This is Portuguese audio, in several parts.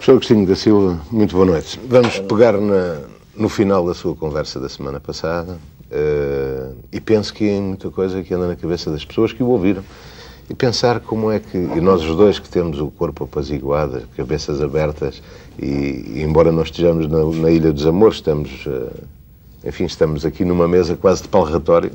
Professor Agostinho da Silva, muito boa noite. Vamos pegar no final da sua conversa da semana passada e penso que é muita coisa que anda na cabeça das pessoas que o ouviram. E pensar como é que, e nós os dois que temos o corpo apaziguado, cabeças abertas, e embora nós estejamos na Ilha dos Amores, estamos aqui numa mesa quase de palratório,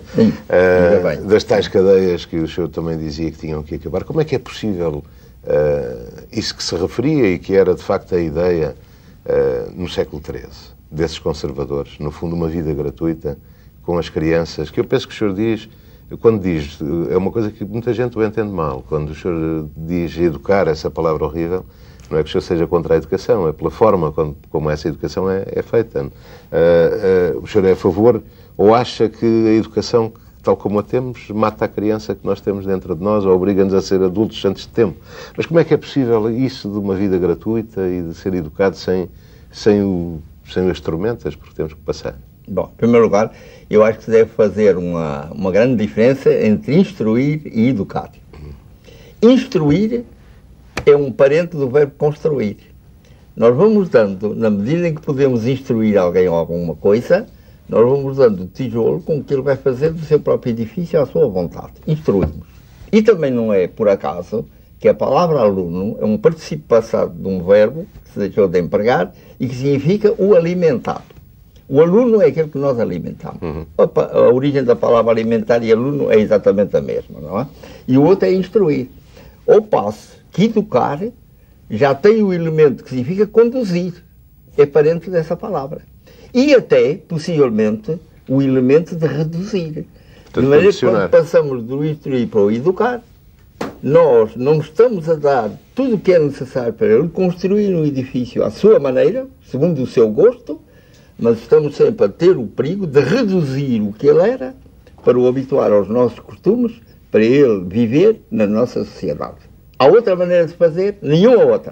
das tais cadeias que o senhor também dizia que tinham que acabar. Como é que é possível isso que se referia e que era de facto a ideia no século XIII, desses conservadores, no fundo uma vida gratuita com as crianças, que eu penso que o senhor diz... Quando diz, é uma coisa que muita gente o entende mal, quando o senhor diz educar, essa palavra horrível, não é que o senhor seja contra a educação, é pela forma como essa educação é feita. O senhor é a favor ou acha que a educação, tal como a temos, mata a criança que nós temos dentro de nós ou obriga-nos a ser adultos antes de tempo? Mas como é que é possível isso de uma vida gratuita e de ser educado sem as tormentas porque temos que passar? Bom, em primeiro lugar, eu acho que se deve fazer uma grande diferença entre instruir e educar. Instruir é um parente do verbo construir. Nós vamos dando, na medida em que podemos instruir alguém ou alguma coisa, nós vamos dando o tijolo com que ele vai fazer do seu próprio edifício à sua vontade. Instruímos. E também não é por acaso que a palavra aluno é um particípio passado de um verbo que se deixou de empregar e que significa o alimentado. O aluno é aquele que nós alimentamos. A origem da palavra alimentar e aluno é exatamente a mesma, não é? E o outro é instruir. Ao passo que educar já tem o elemento que significa conduzir. É parente dessa palavra. E até, possivelmente, o elemento de reduzir. De maneira que quando passamos do instruir para o educar, nós não estamos a dar tudo o que é necessário para ele construir um edifício à sua maneira, segundo o seu gosto, mas estamos sempre a ter o perigo de reduzir o que ele era para o habituar aos nossos costumes, para ele viver na nossa sociedade. Há outra maneira de fazer? Nenhuma outra.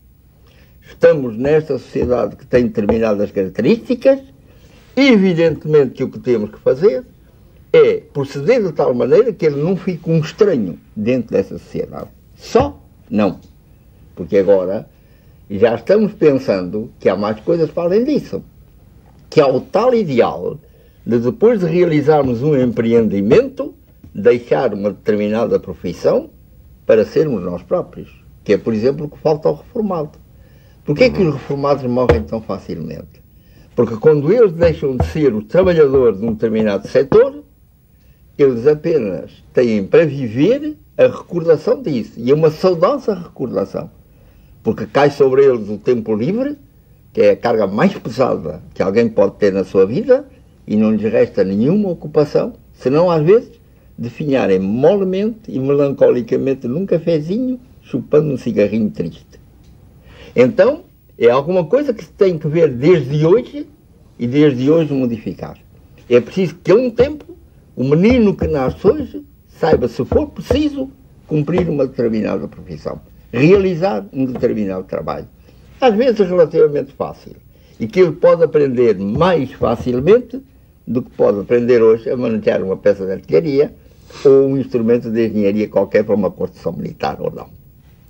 Estamos nesta sociedade que tem determinadas características, e evidentemente que o que temos que fazer é proceder de tal maneira que ele não fique um estranho dentro dessa sociedade. Só não. Porque agora já estamos pensando que há mais coisas para além disso. Que há o tal ideal de depois de realizarmos um empreendimento, deixar uma determinada profissão para sermos nós próprios. Que é, por exemplo, o que falta ao reformado. Porquê é que os reformados morrem tão facilmente? Porque quando eles deixam de ser os trabalhadores de um determinado setor, eles apenas têm para viver a recordação disso. E é uma saudosa recordação. Porque cai sobre eles o tempo livre, que é a carga mais pesada que alguém pode ter na sua vida, e não lhes resta nenhuma ocupação, senão às vezes definharem molemente e melancolicamente num cafezinho, chupando um cigarrinho triste. Então, é alguma coisa que se tem que ver desde hoje, e desde hoje modificar. É preciso que a um tempo, o menino que nasce hoje, saiba, se for preciso, cumprir uma determinada profissão, realizar um determinado trabalho. Às vezes relativamente fácil, e que ele pode aprender mais facilmente do que pode aprender hoje a manejar uma peça de artilharia ou um instrumento de engenharia qualquer para uma construção militar ou não.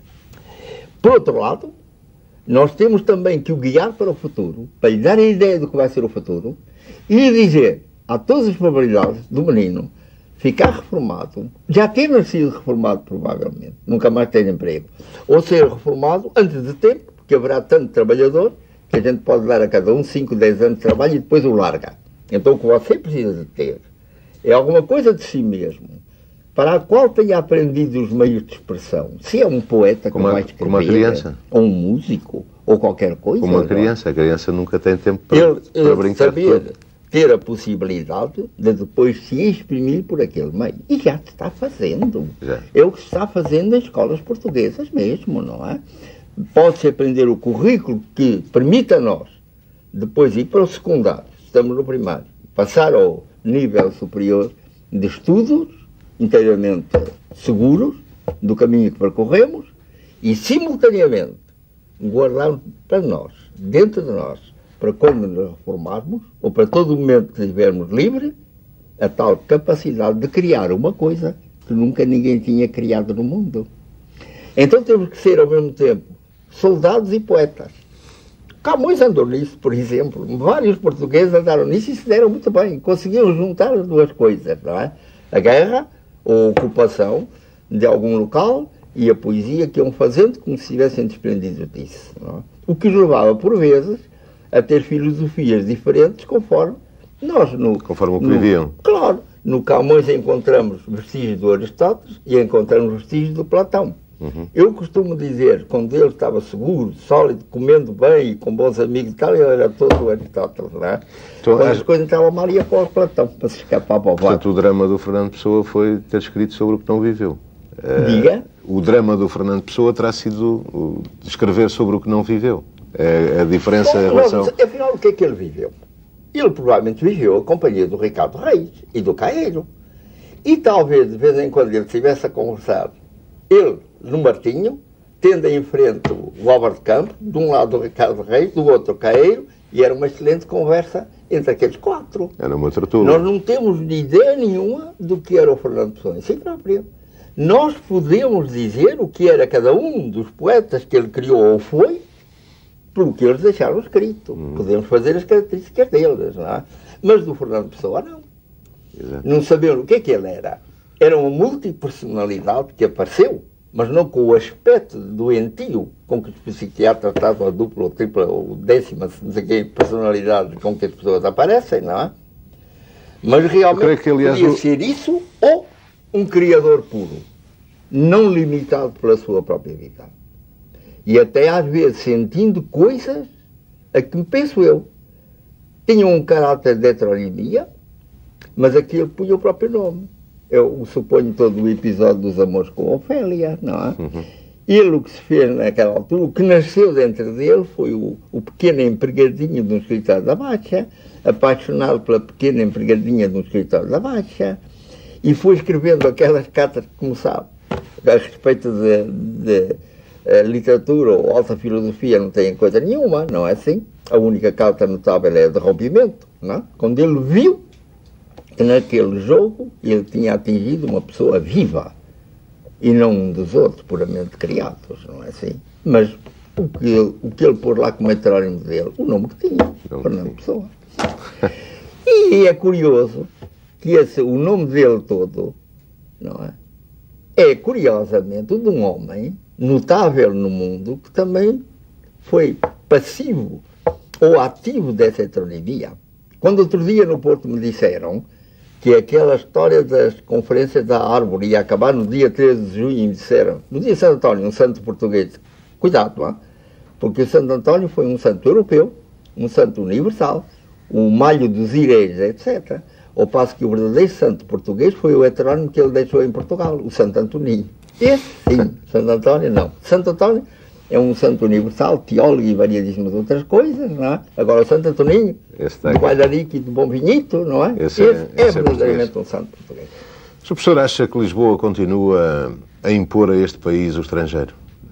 Por outro lado, nós temos também que o guiar para o futuro, para lhe dar a ideia do que vai ser o futuro, e lhe dizer, há todas as probabilidades do menino ficar reformado, já ter nascido reformado provavelmente, nunca mais ter emprego, ou ser reformado antes de tempo, que haverá tanto trabalhador que a gente pode dar a cada um 5, 10 anos de trabalho e depois o larga. Então o que você precisa de ter é alguma coisa de si mesmo, para a qual tenha aprendido os meios de expressão. Se é um poeta que vai escrever, como a criança, ou um músico, ou qualquer coisa. Como a criança nunca tem tempo para brincar. Saber ter a possibilidade de depois se exprimir por aquele meio. E já se está fazendo. Já. É o que se está fazendo nas escolas portuguesas mesmo, não é? Pode-se aprender o currículo que permite a nós depois ir para o secundário, estamos no primário, passar ao nível superior de estudos inteiramente seguros do caminho que percorremos e, simultaneamente, guardarmos para nós, dentro de nós, para quando nos reformarmos, ou para todo o momento que estivermos livres, a tal capacidade de criar uma coisa que nunca ninguém tinha criado no mundo. Então temos que ser, ao mesmo tempo, soldados e poetas. Camões andou nisso, por exemplo. Vários portugueses andaram nisso e se deram muito bem. Conseguiram juntar as duas coisas, não é? A guerra, a ocupação de algum local e a poesia que iam fazendo como se tivessem desprendido disso. Não é? O que os levava, por vezes, a ter filosofias diferentes conforme nós... Conforme o que viviam. Claro. No Camões encontramos vestígios do Aristóteles e encontramos vestígios do Platão. Eu costumo dizer, quando ele estava seguro, sólido, comendo bem e com bons amigos e tal, ele era todo o Aristóteles, não é? Então, quando as coisas estavam mal, ia para o Platão, para se escapar para o Portanto, o drama do Fernando Pessoa foi ter escrito sobre o que não viveu. Diga? O drama do Fernando Pessoa terá sido escrever sobre o que não viveu. A diferença em relação... Afinal, o que é que ele viveu? Ele provavelmente viveu a companhia do Ricardo Reis e do Caeiro. E talvez, de vez em quando, ele estivesse a conversar, ele no Martinho, tendo em frente o Álvaro de Campos, de um lado o Ricardo Reis, do outro o Caeiro, e era uma excelente conversa entre aqueles quatro. Era uma tertúlia. Nós não temos ideia nenhuma do que era o Fernando Pessoa em si próprio. Nós podemos dizer o que era cada um dos poetas que ele criou ou foi, pelo que eles deixaram escrito. Podemos fazer as características deles, não é? Mas do Fernando Pessoa, não. Exato. Não sabemos o que é que ele era. Era uma multipersonalidade que apareceu, mas não com o aspecto doentio com que os psiquiatras tratam a dupla ou tripla ou décima, não sei que, personalidade com que as pessoas aparecem, não é? Mas realmente que, aliás, podia ser isso ou um criador puro, não limitado pela sua própria vida. E até às vezes sentindo coisas a que, penso eu, tinham um caráter de heteroнимia, mas aquilo punha o próprio nome. Eu suponho todo o episódio dos amores com Ofélia, não é? Ele, o que se fez naquela altura, o que nasceu dentro dele foi o pequeno empregadinho de um escritório da Baixa, apaixonado pela pequena empregadinha de um escritório da Baixa, e foi escrevendo aquelas cartas que começavam a respeito de literatura ou alta filosofia, não tem coisa nenhuma, não é assim? A única carta notável é a de rompimento, não é? Quando ele viu que naquele jogo ele tinha atingido uma pessoa viva e não um dos outros puramente criados, não é assim? Mas o que ele pôs lá como heterónimo dele, o nome que tinha, Fernando Pessoa. E é curioso que o nome dele todo, não é curiosamente o de um homem notável no mundo que também foi passivo ou ativo dessa heteronomia. Quando outro dia no Porto me disseram que aquela história das conferências da Árvore ia acabar no dia 13 de junho e me disseram, no dia de Santo António, um santo português, cuidado lá, porque o Santo António foi um santo europeu, um santo universal, um malho dos ireis, etc. Ao passo que o verdadeiro santo português foi o heterónimo que ele deixou em Portugal, o Santo Antoninho. Esse sim, Santo António não. Santo António é um santo universal, teólogo e variadíssimas outras coisas, não é? Agora o Santo Antoninho, do Guaidarico e do Bom Vinhito, não é? Esse é verdadeiramente um santo português. O Sr. Professor acha que Lisboa continua a impor a este país o estrangeiro?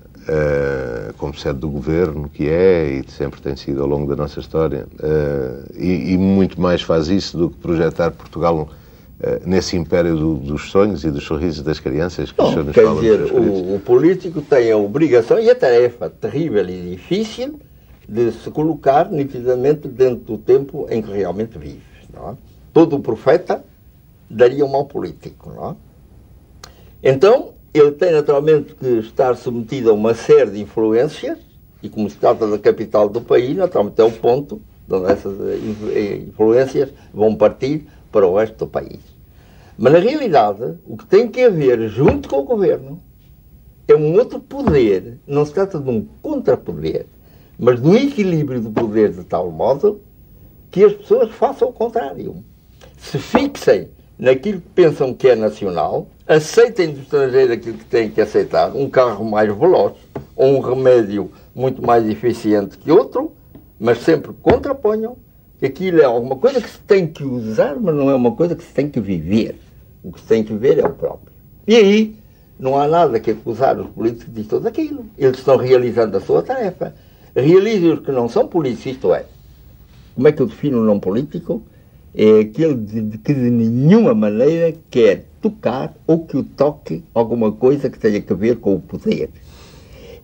Como sede do governo, que é e sempre tem sido ao longo da nossa história, e muito mais faz isso do que projetar Portugal nesse império dos sonhos e dos sorrisos das crianças que o senhor nos fala. Quer dizer, o político tem a obrigação e a tarefa terrível e difícil de se colocar nitidamente dentro do tempo em que realmente vive, não é? Todo profeta daria um mau político, não é? Então, ele tem naturalmente que estar submetido a uma série de influências, e como se trata da capital do país, naturalmente é o ponto onde essas influências vão partir para o resto do país. Mas na realidade, o que tem que haver junto com o governo é um outro poder, não se trata de um contrapoder, mas do equilíbrio do poder de tal modo que as pessoas façam o contrário. Se fixem naquilo que pensam que é nacional, aceitem do estrangeiro aquilo que têm que aceitar, um carro mais veloz ou um remédio muito mais eficiente que outro, mas sempre contraponham que aquilo é alguma coisa que se tem que usar, mas não é uma coisa que se tem que viver. O que se tem que viver é o próprio. E aí não há nada que acusar os políticos de tudo aquilo. Eles estão realizando a sua tarefa. Realizem os que não são políticos, isto é. Como é que eu defino um não político? É aquele que de nenhuma maneira quer tocar ou que o toque alguma coisa que tenha a ver com o poder.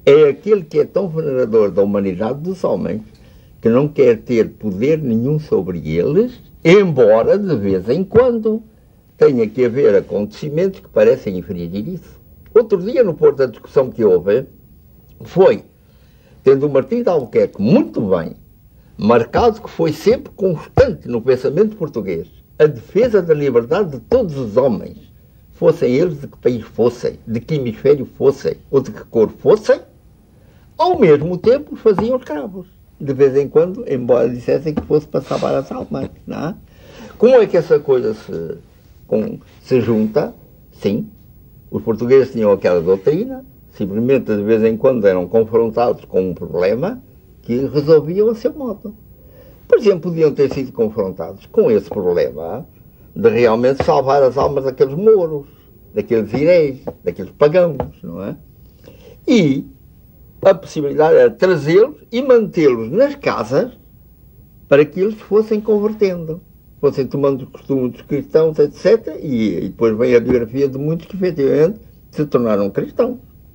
é aquele que é tão venerador da humanidade dos homens que não quer ter poder nenhum sobre eles, embora de vez em quando tenha que haver acontecimentos que parecem infringir isso. Outro dia, no Porto, a discussão que houve foi, tendo o Martim de Albuquerque muito bem marcado, que foi sempre constante no pensamento português, a defesa da liberdade de todos os homens, fossem eles de que país fossem, de que hemisfério fossem, ou de que cor fossem, ao mesmo tempo faziam escravos. De vez em quando, embora dissessem que fosse para salvar as almas. Não é? Como é que essa coisa se junta? Sim, os portugueses tinham aquela doutrina, simplesmente de vez em quando eram confrontados com um problema que resolviam a seu modo. Por exemplo, podiam ter sido confrontados com esse problema de realmente salvar as almas daqueles mouros, daqueles heréis, daqueles pagãos, não é? E a possibilidade era trazê-los e mantê-los nas casas para que eles fossem convertendo, fossem tomando os costumes dos cristãos, etc. E depois vem a biografia de muitos que efetivamente se tornaram cristãos.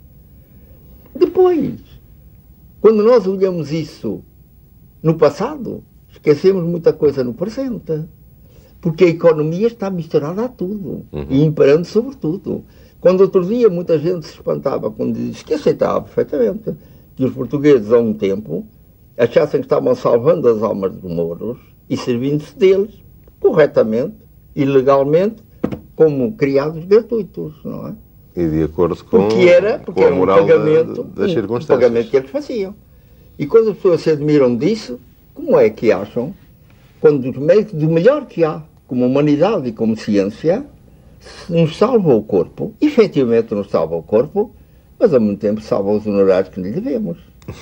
Depois, quando nós olhamos isso no passado, esquecemos muita coisa no presente. Porque a economia está misturada a tudo e imperando sobre tudo. Quando outro dia muita gente se espantava quando disse que aceitava perfeitamente que os portugueses há um tempo achassem que estavam salvando as almas dos mouros e servindo-se deles corretamente e legalmente como criados gratuitos, não é? E de acordo com, porque era a moral um pagamento, das circunstâncias. Um pagamento que eles faziam. E quando as pessoas se admiram disso, como é que acham, quando dos meios do melhor que há, como humanidade e como ciência, nos salva o corpo, efetivamente nos salva o corpo, mas ao mesmo tempo salva os honorários que lhe devemos.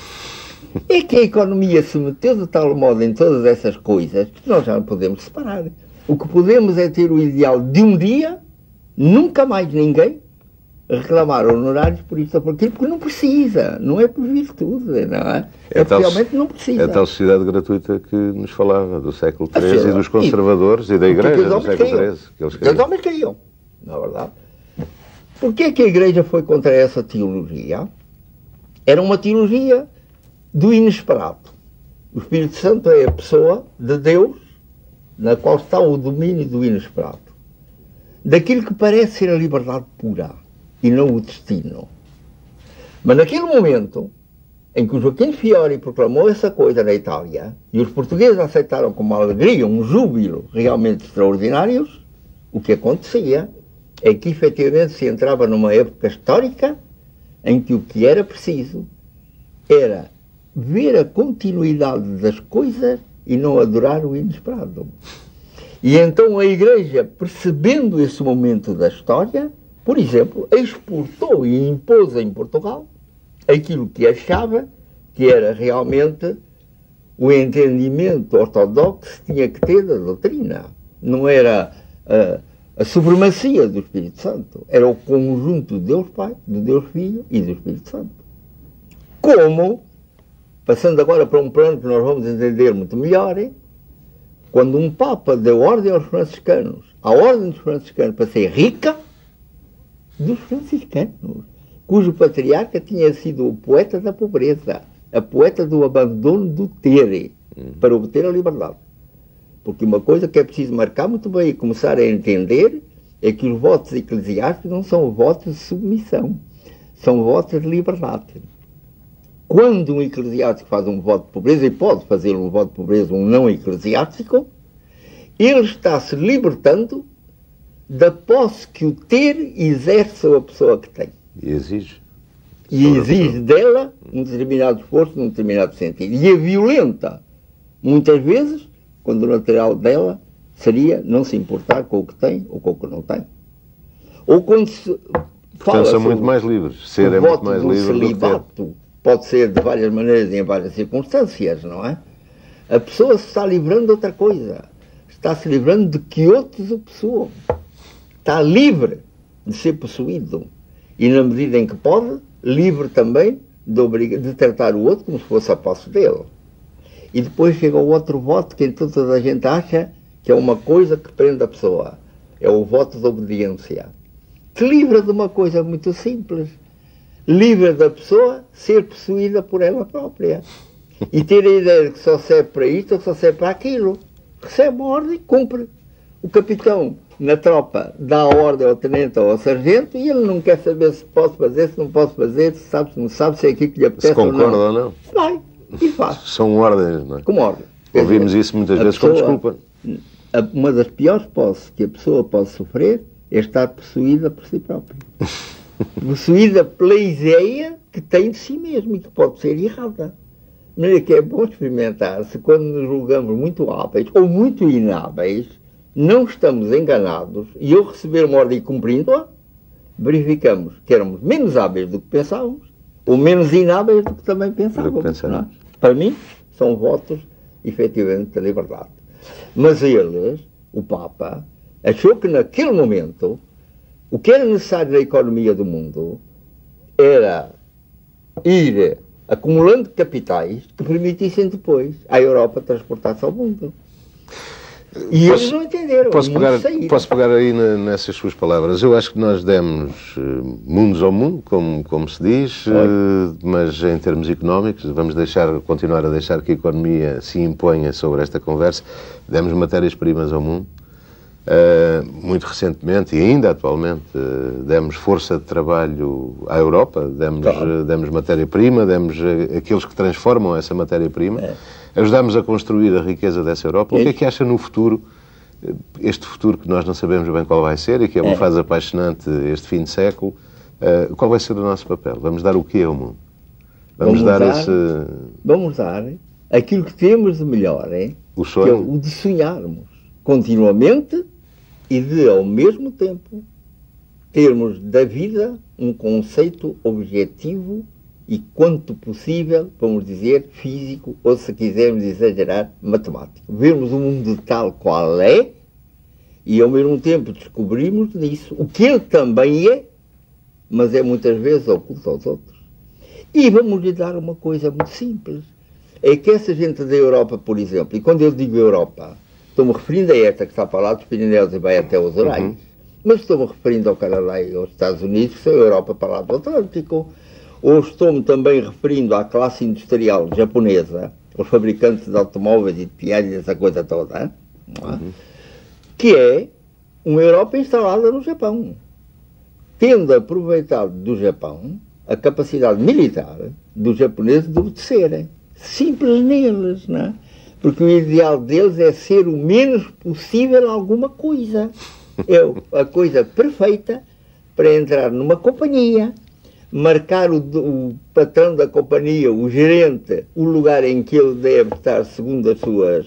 É que a economia se meteu de tal modo em todas essas coisas que nós já não podemos separar. O que podemos é ter o ideal de um dia, nunca mais ninguém, reclamar honorários por isto ou por aquilo, porque não precisa, não é por virtude, não é? Realmente não precisa. É a tal sociedade gratuita que nos falava, do século XIII e dos conservadores e da Igreja do século XIII. Que os homens queriam, na verdade. Porquê que a Igreja foi contra essa teologia? Era uma teologia do inesperado. O Espírito Santo é a pessoa de Deus na qual está o domínio do inesperado. Daquilo que parece ser a liberdade pura e não o destino. Mas naquele momento em que o Joaquim Fiori proclamou essa coisa na Itália e os portugueses aceitaram com uma alegria, um júbilo realmente extraordinários, o que acontecia é que efetivamente se entrava numa época histórica em que o que era preciso era ver a continuidade das coisas e não adorar o inesperado. E então a Igreja, percebendo esse momento da história, por exemplo, exportou e impôs em Portugal aquilo que achava que era realmente o entendimento ortodoxo que tinha que ter da doutrina. Não era a supremacia do Espírito Santo, era o conjunto de Deus Pai, do Deus Filho e do Espírito Santo. Como, passando agora para um plano que nós vamos entender muito melhor, quando um Papa deu ordem aos franciscanos, a ordem dos franciscanos para ser rica, dos franciscanos, cujo patriarca tinha sido o poeta da pobreza, a poeta do abandono do ter, para obter a liberdade. Porque uma coisa que é preciso marcar muito bem e começar a entender é que os votos eclesiásticos não são votos de submissão, são votos de liberdade. Quando um eclesiástico faz um voto de pobreza, e pode fazer um voto de pobreza um não eclesiástico, ele está se libertando da posse que o ter exerce sobre a pessoa que tem. E exige. E exige dela um determinado esforço, num determinado sentido. E a violenta, muitas vezes, quando o natural dela seria não se importar com o que tem ou com o que não tem. Ou quando se fala são muito mais livres. Ser é muito mais livre celibato, do que pode ser de várias maneiras e em várias circunstâncias, não é? A pessoa se está livrando de outra coisa. Está se livrando de que outros o possuam. Está livre de ser possuído. E na medida em que pode, livre também de tratar o outro como se fosse a posse dele. E depois chega o outro voto que então toda a gente acha que é uma coisa que prende a pessoa. É o voto de obediência. Que livra de uma coisa muito simples. livra da pessoa ser possuída por ela própria. E ter a ideia de que só serve para isto ou só serve para aquilo. Recebe uma ordem, cumpre. O capitão, na tropa, dá a ordem ao tenente ou ao sargento e ele não quer saber se posso fazer, se não posso fazer, se sabe, se não sabe, se é aquilo que lhe apetece ou não. Se concorda ou não. Vai, e faz. São ordens, não é? Como ordem. Ouvimos isso muitas vezes como desculpa. Uma das piores posses que a pessoa pode sofrer é estar possuída por si própria. Possuída pela ideia que tem de si mesmo e que pode ser errada. De maneira que é bom experimentar se quando nos julgamos muito hábeis ou muito inábeis, não estamos enganados e ao receber uma ordem cumprindo-a, verificamos que éramos menos hábeis do que pensávamos ou menos inábeis do que também pensávamos. Não é? Para mim, são votos, efetivamente, da liberdade. Mas eles, o Papa, achou que naquele momento o que era necessário na economia do mundo era ir acumulando capitais que permitissem depois à Europa transportar-se ao mundo. E eles não entenderam. Posso pegar aí nessas suas palavras. Eu acho que nós demos mundos ao mundo, como se diz, mas em termos económicos, vamos continuar a deixar que a economia se imponha sobre esta conversa. Demos matérias-primas ao mundo. Muito recentemente e ainda atualmente demos força de trabalho à Europa, demos matéria-prima, demos aqueles que transformam essa matéria-prima, ajudámos a construir a riqueza dessa Europa. O que é que acha no futuro, este futuro que nós não sabemos bem qual vai ser e que é uma fase apaixonante este fim de século, qual vai ser o nosso papel? Vamos dar o quê ao mundo? Vamos dar aquilo que temos de melhor, o sonho? Que é o de sonharmos continuamente e de, ao mesmo tempo, termos da vida um conceito objetivo e, quanto possível, vamos dizer, físico, ou se quisermos exagerar, matemático. Vermos o mundo tal qual é e, ao mesmo tempo, descobrirmos disso o que ele também é, mas é muitas vezes oculto aos outros. E vamos lhe dar uma coisa muito simples. É que essa gente da Europa, por exemplo, e quando eu digo Europa, estou-me referindo a esta que está para lá dos Pirineus e vai até os Urais, mas estou-me referindo ao Canadá e aos Estados Unidos, que são a Europa para lá do Atlântico, ou estou-me também referindo à classe industrial japonesa, os fabricantes de automóveis e de piadas, essa coisa toda, que é uma Europa instalada no Japão, tendo aproveitado do Japão a capacidade militar dos japoneses de obedecerem. Simples neles, não é? Porque o ideal deles é ser o menos possível alguma coisa. É a coisa perfeita para entrar numa companhia, marcar o patrão da companhia, o gerente, o lugar em que ele deve estar segundo as suas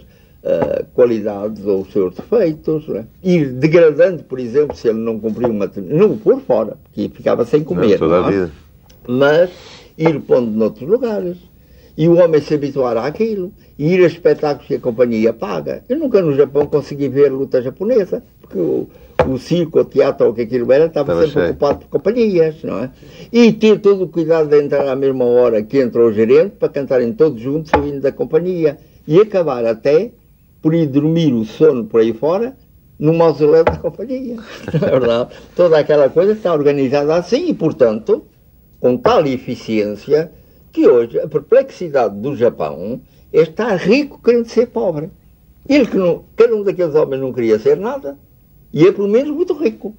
qualidades ou os seus defeitos, né? Ir degradando, por exemplo, se ele não cumpriu uma... Não o pôr fora, porque ficava sem comer. Toda a vida. Mas ir pondo noutros lugares. E o homem se habituar àquilo, e ir a espetáculos que a companhia paga. Eu nunca no Japão consegui ver luta japonesa, porque o circo, o teatro, ou o que aquilo era, estava sempre ocupado por companhias, não é? E ter todo o cuidado de entrar à mesma hora que entra o gerente, para cantarem todos juntos o hino da companhia, e acabar até por ir dormir o sono por aí fora, no mausoléu da companhia. Não é verdade? Toda aquela coisa está organizada assim, e portanto, com tal eficiência, que hoje a perplexidade do Japão é estar rico querendo ser pobre. Ele que não, cada um daqueles homens não queria ser nada, e é pelo menos muito rico.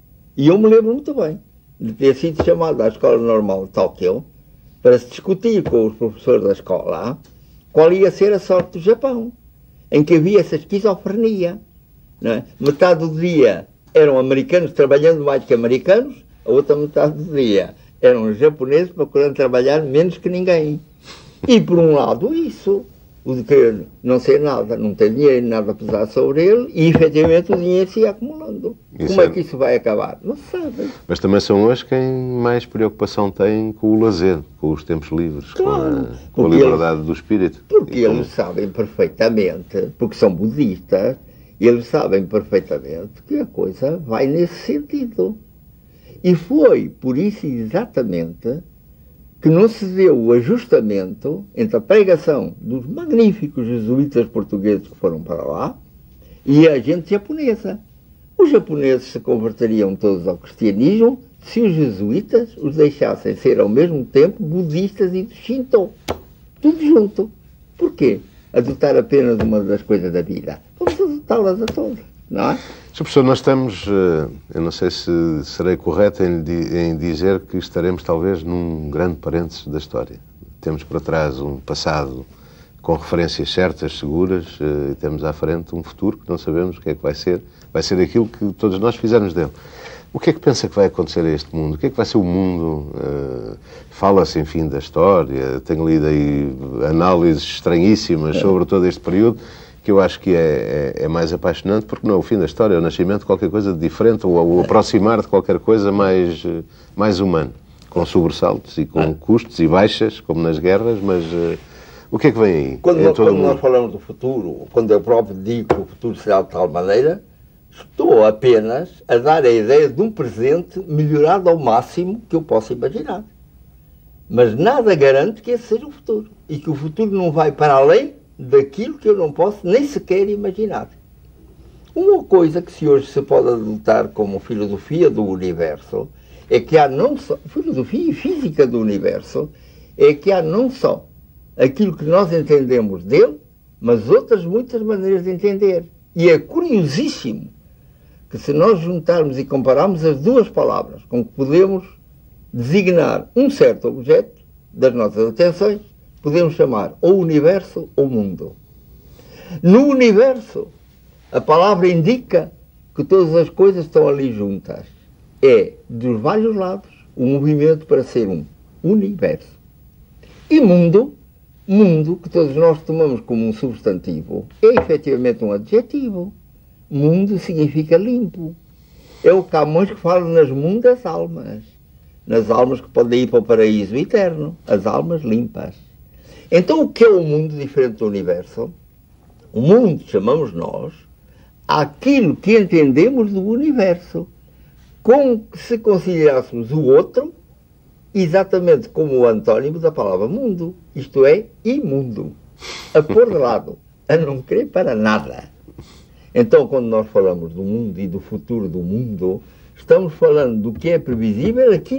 E eu me lembro muito bem de ter sido chamado à Escola Normal de Tóquio para se discutir com os professores da escola qual ia ser a sorte do Japão, em que havia essa esquizofrenia. Não é? Metade do dia eram americanos trabalhando mais que americanos, a outra metade do dia eram japoneses procurando trabalhar menos que ninguém. E, por um lado, isso, o de querer não ser nada, não ter dinheiro, nada a pesar sobre ele, e, efetivamente, o dinheiro se ia acumulando. Como é que isso vai acabar? Não se sabe. Mas também são hoje quem mais preocupação tem com o lazer, com os tempos livres, claro, com a liberdade do espírito. Porque eles sabem perfeitamente, porque são budistas, eles sabem perfeitamente que a coisa vai nesse sentido. E foi por isso exatamente que não se deu o ajustamento entre a pregação dos magníficos jesuítas portugueses que foram para lá e a gente japonesa. Os japoneses se converteriam todos ao cristianismo se os jesuítas os deixassem ser ao mesmo tempo budistas e do Shinto. Tudo junto. Porquê? Adotar apenas uma das coisas da vida. Vamos adotá-las a todas, não é? Sr. Professor, nós estamos, eu não sei se serei correto em dizer que estaremos talvez num grande parênteses da história. Temos para trás um passado com referências certas, seguras, e temos à frente um futuro que não sabemos o que é que vai ser aquilo que todos nós fizermos dele. O que é que pensa que vai acontecer a este mundo? O que é que vai ser o mundo? Fala-se, enfim, da história. Tenho lido aí análises estranhíssimas sobre todo este período, que eu acho que é mais apaixonante, porque não é o fim da história, é o nascimento de qualquer coisa de diferente, ou o aproximar de qualquer coisa mais humano, com sobressaltos e com custos e baixas, como nas guerras, mas o que é que vem aí? Quando nós falamos do futuro, quando eu próprio digo que o futuro será de tal maneira, estou apenas a dar a ideia de um presente melhorado ao máximo que eu possa imaginar. Mas nada garante que esse seja o futuro. E que o futuro não vai para além daquilo que eu não posso nem sequer imaginar. Uma coisa que hoje se pode adotar como filosofia do universo é que há não só, filosofia e física do universo, é que há não só aquilo que nós entendemos dele, mas outras muitas maneiras de entender. E é curiosíssimo que se nós juntarmos e compararmos as duas palavras com que podemos designar um certo objeto das nossas atenções, podemos chamar ou universo ou mundo. No universo, a palavra indica que todas as coisas estão ali juntas. É, dos vários lados, o movimento para ser um universo. E mundo, que todos nós tomamos como um substantivo, é efetivamente um adjetivo. Mundo significa limpo. É o Camões que fala nas mundas almas. Nas almas que podem ir para o paraíso eterno. As almas limpas. Então o que é o mundo diferente do universo? O mundo, chamamos nós, aquilo que entendemos do universo. Como se considerássemos o outro exatamente como o antônimo da palavra mundo. Isto é, imundo. A pôr de lado. A não querer para nada. Então, quando nós falamos do mundo e do futuro do mundo, estamos falando do que é previsível aqui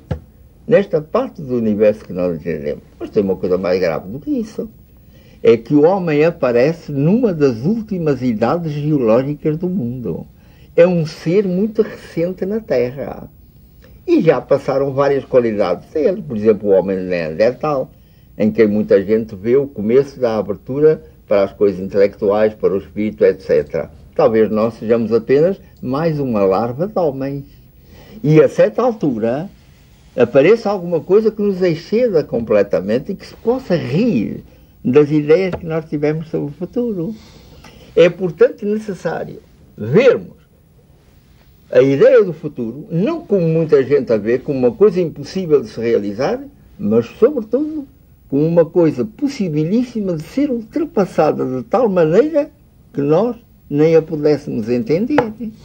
nesta parte do universo que nós entendemos. Mas tem uma coisa mais grave do que isso. É que o homem aparece numa das últimas idades geológicas do mundo. É um ser muito recente na Terra. E já passaram várias qualidades dele. Por exemplo, o homem neandertal, em que muita gente vê o começo da abertura para as coisas intelectuais, para o espírito, etc. Talvez nós sejamos apenas mais uma larva de homens. E a certa altura apareça alguma coisa que nos exceda completamente e que se possa rir das ideias que nós tivemos sobre o futuro. É, portanto, necessário vermos a ideia do futuro, não como muita gente a vê, como uma coisa impossível de se realizar, mas, sobretudo, como uma coisa possibilíssima de ser ultrapassada de tal maneira que nós nem a pudéssemos entender.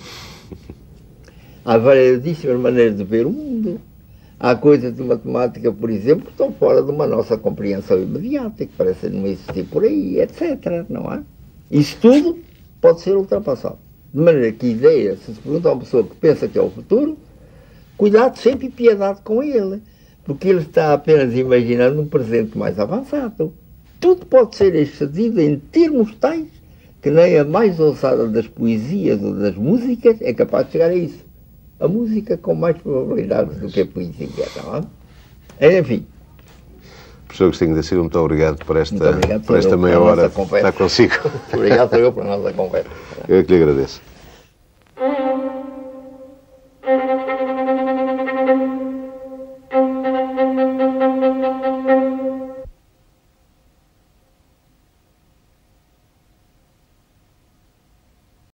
Há variedíssimas maneiras de ver o mundo. Há coisas de matemática, por exemplo, que estão fora de uma nossa compreensão imediata, que parecem não existir por aí, etc. Não é? Isso tudo pode ser ultrapassado. De maneira que a ideia, se pergunta a uma pessoa que pensa que é o futuro, cuidado sempre e piedade com ele. Porque ele está apenas imaginando um presente mais avançado. Tudo pode ser excedido em termos tais que nem a mais ousada das poesias ou das músicas é capaz de chegar a isso. A música com mais probabilidades do que a poesia, não é? Enfim. Professor Agostinho da Silva, muito obrigado por esta meia hora estar consigo. Obrigado por a nossa conversa. Eu que lhe agradeço.